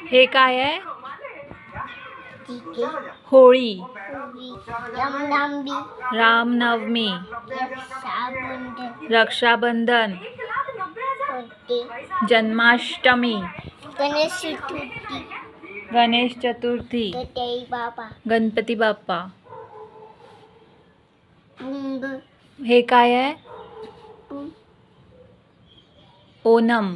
हे काय आहे? ठीक आहे. होळी, रामनवमी, रामनवमी, रक्षाबंधन, रक्षाबंधन, होते. जन्माष्टमी, गणेश चतुर्थी, गणेश चतुर्थी, गणपती बाप्पा, गणपती बाप्पा. पोंगल, हे काय आहे? ओणम.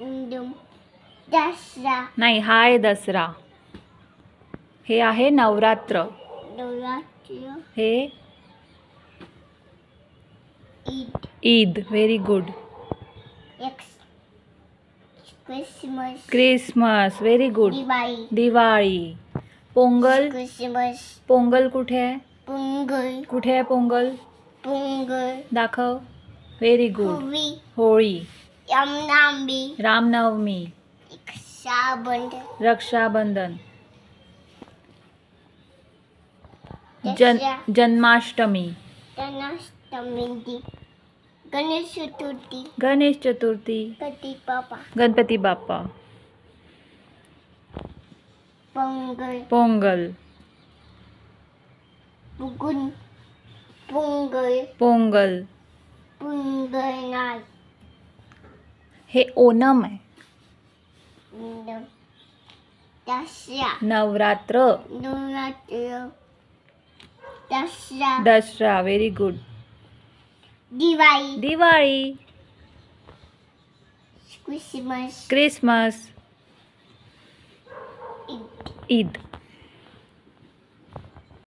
दसरा, नाही, हा आहे दसरा. हे आहे नवरात्र. नवरात्र, हे Eid, Eid. Very good. Christmas, Christmas. Very good. Diwali, Diwali. Pongal. Christmas, Pongal कुठे आहे? पोंगल, कुठे आहे पोंगल? पोंगल, दाखव. Very good. होळी, होळी, रामनवमी, रामनवमी, रक्षाबंधन, रक्षाबंधन, दसरा, जन्माष्टमी, जन्माष्टमी, गणेश चतुर्थी, गणेश चतुर्थी, गणपती बाप्पा, गणपती बाप्पा. पोंगल, पोंगल, पुगुन, पोंगल, पोंगल. पोंगल नाय, हे ओणम आहे. Dussehra, Navratra, Navratra, Dussehra, Dussehra. Very good. Diwali, Diwali, Christmas, Christmas, Eid. Eid.